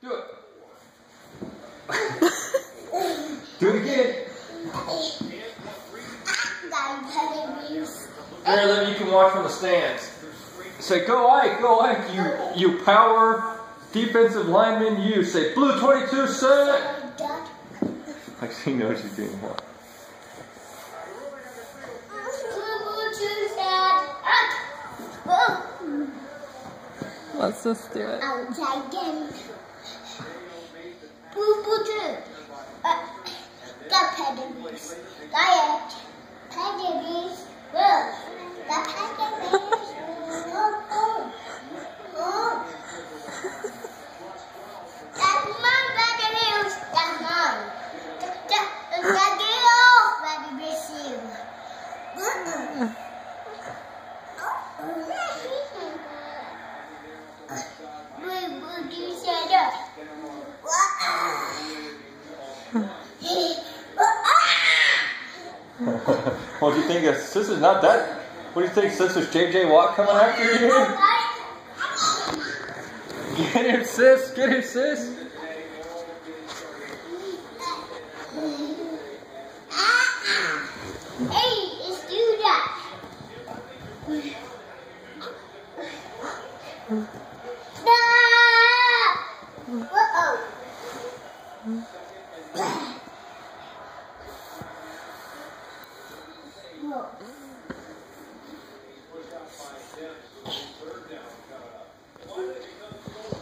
Do it. Do it again. There, then you can watch from the stands. Say, go Ike, you power defensive lineman, you. Say, blue 22 set. Like she knows she's doing what. Let's just do it. I'll try again. Blue 2. Got pedigree. Got it. Pedigree. Well, got pedigree. That's my pedigree. That's mine. That's your pedigree. What do you think? Sister's not that. What do you think? Sister's JJ Watt coming after you? Get him, sis. Get him, sis. Hey, let's do that. Uh-oh. Whoa.